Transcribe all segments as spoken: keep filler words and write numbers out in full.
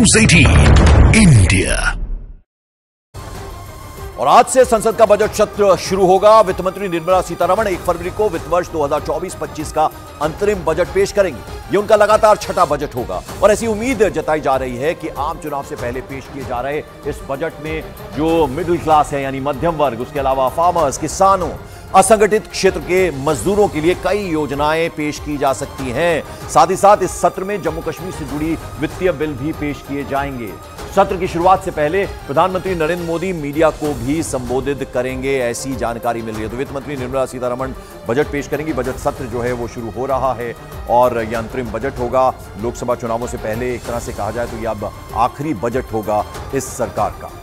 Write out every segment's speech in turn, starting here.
News अठारह India. और आज से संसद का बजट सत्र शुरू होगा। वित्त मंत्री निर्मला सीतारमण एक फरवरी को वित्त वर्ष दो हज़ार चौबीस पच्चीस का अंतरिम बजट पेश करेंगी। ये उनका लगातार छठा बजट होगा और ऐसी उम्मीद जताई जा रही है कि आम चुनाव से पहले पेश किए जा रहे इस बजट में जो मिडिल क्लास है यानी मध्यम वर्ग, उसके अलावा फार्मर्स, किसानों, असंगठित क्षेत्र के मजदूरों के लिए कई योजनाएं पेश की जा सकती हैं। साथ ही साथ इस सत्र में जम्मू कश्मीर से जुड़ी वित्तीय बिल भी पेश किए जाएंगे। सत्र की शुरुआत से पहले प्रधानमंत्री नरेंद्र मोदी मीडिया को भी संबोधित करेंगे, ऐसी जानकारी मिल रही है। तो वित्त मंत्री निर्मला सीतारमण बजट पेश करेंगी। बजट सत्र जो है वो शुरू हो रहा है और यह अंतरिम बजट होगा। लोकसभा चुनावों से पहले एक तरह से कहा जाए तो यह अब आखिरी बजट होगा इस सरकार का।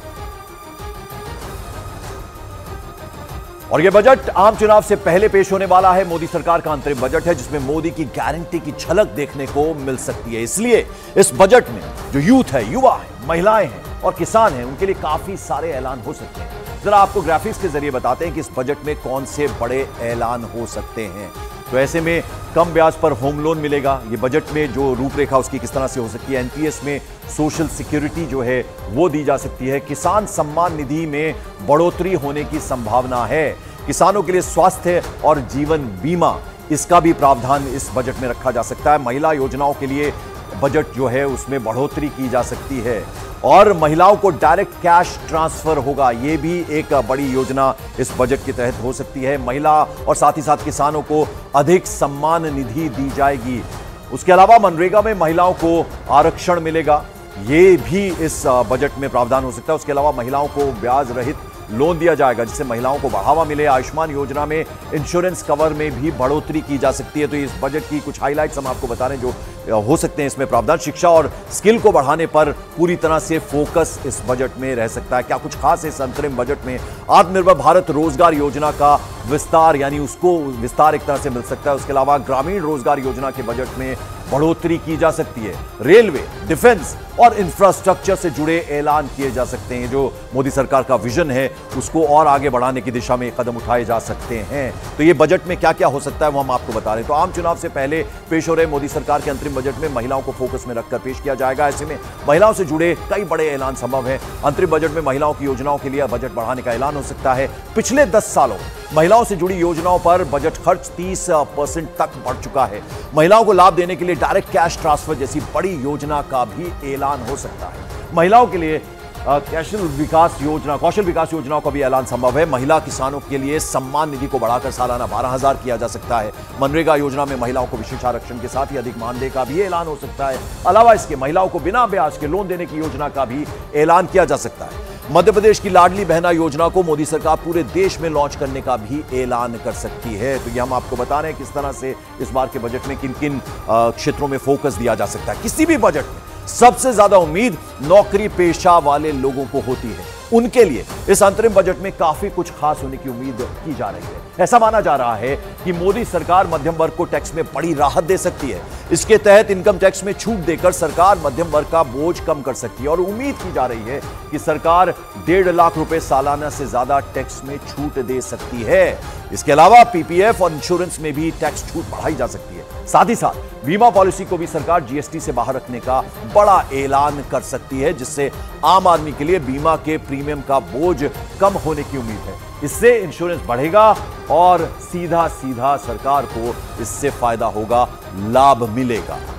और यह बजट आम चुनाव से पहले पेश होने वाला है। मोदी सरकार का अंतरिम बजट है जिसमें मोदी की गारंटी की झलक देखने को मिल सकती है। इसलिए इस बजट में जो यूथ है, युवा है, महिलाएं हैं और किसान हैं, उनके लिए काफी सारे ऐलान हो सकते हैं। जरा आपको ग्राफिक्स के जरिए बताते हैं कि इस बजट में कौन से बड़े ऐलान हो सकते हैं। तो ऐसे में कम ब्याज पर होम लोन मिलेगा। ये बजट में जो रूपरेखा उसकी किस तरह से हो सकती है। एनपीएस में सोशल सिक्योरिटी जो है वो दी जा सकती है। किसान सम्मान निधि में बढ़ोतरी होने की संभावना है। किसानों के लिए स्वास्थ्य और जीवन बीमा, इसका भी प्रावधान इस बजट में रखा जा सकता है। महिला योजनाओं के लिए बजट जो है उसमें बढ़ोतरी की जा सकती है और महिलाओं को डायरेक्ट कैश ट्रांसफर होगा। यह भी एक बड़ी योजना इस बजट के तहत हो सकती है। महिला और साथ ही साथ किसानों को अधिक सम्मान निधि दी जाएगी। उसके अलावा मनरेगा में महिलाओं को आरक्षण मिलेगा, यह भी इस बजट में प्रावधान हो सकता है। उसके अलावा महिलाओं को ब्याज रहित लोन दिया जाएगा जिससे महिलाओं को बढ़ावा मिले। आयुष्मान योजना में इंश्योरेंस कवर में भी बढ़ोतरी की जा सकती है। तो इस बजट की कुछ हाइलाइट्स हम आपको बता रहे हैं जो हो सकते हैं इसमें प्रावधान। शिक्षा और स्किल को बढ़ाने पर पूरी तरह से फोकस इस बजट में रह सकता है। क्या कुछ खास है इस अंतरिम बजट में? आत्मनिर्भर भारत रोजगार योजना का विस्तार, यानी उसको विस्तार एक तरह से मिल सकता है। उसके अलावा ग्रामीण रोजगार योजना के बजट में बढ़ोतरी की जा सकती है। रेलवे, डिफेंस और इंफ्रास्ट्रक्चर से जुड़े ऐलान किए जा सकते हैं। जो मोदी सरकार का विजन है उसको और आगे बढ़ाने की दिशा में कदम उठाए जा सकते हैं। तो ये बजट में क्या क्या हो सकता है वो हम आपको बता रहे हैं। तो आम चुनाव से पहले पेश हो रहे मोदी सरकार के अंतरिम बजट में महिलाओं को फोकस में रखकर पेश किया जाएगा। ऐसे में महिलाओं से जुड़े कई बड़े ऐलान संभव है। अंतरिम बजट में महिलाओं की योजनाओं के लिए बजट बढ़ाने का ऐलान हो सकता है। पिछले दस सालों महिलाओं से जुड़ी योजनाओं पर बजट खर्च तीस परसेंट तक बढ़ चुका है। महिलाओं को लाभ देने के लिए डायरेक्ट कैश ट्रांसफर जैसी बड़ी योजना का भी ऐलान हो सकता है। महिलाओं के लिए कौशल विकास योजना कौशल विकास योजनाओं का भी ऐलान संभव है। महिला किसानों के लिए सम्मान निधि को बढ़ाकर सालाना बारह हजार किया जा सकता है। मनरेगा योजना में महिलाओं को विशेष आरक्षण के साथ ही अधिक मानदेय का भी ऐलान हो सकता है। अलावा इसके महिलाओं को बिना ब्याज के लोन देने की योजना का भी ऐलान किया जा सकता है। मध्य प्रदेश की लाडली बहना योजना को मोदी सरकार पूरे देश में लॉन्च करने का भी ऐलान कर सकती है। तो ये हम आपको बता रहे हैं किस तरह से इस बार के बजट में किन किन क्षेत्रों में फोकस दिया जा सकता है। किसी भी बजट में सबसे ज्यादा उम्मीद नौकरी पेशा वाले लोगों को होती है। उनके लिए इस अंतरिम बजट में काफी कुछ खास होने की उम्मीद की जा रही है। ऐसा माना जा रहा है कि मोदी सरकार मध्यम वर्ग को टैक्स में बड़ी राहत दे सकती है। इसके तहत इनकम टैक्स में छूट देकर सरकार मध्यम वर्ग का बोझ कम कर सकती है और उम्मीद की जा रही है कि सरकार डेढ़ लाख रुपए सालाना से ज्यादा टैक्स में छूट दे सकती है। इसके अलावा पीपीएफ और इंश्योरेंस में भी टैक्स छूट बढ़ाई जा सकती है। साथ ही साथ बीमा पॉलिसी को भी सरकार जीएसटी से बाहर रखने का बड़ा ऐलान कर सकती है जिससे आम आदमी के लिए बीमा के प्रीमियम का बोझ कम होने की उम्मीद है। इससे इंश्योरेंस बढ़ेगा और सीधा सीधा सरकार को इससे फायदा होगा, लाभ मिलेगा।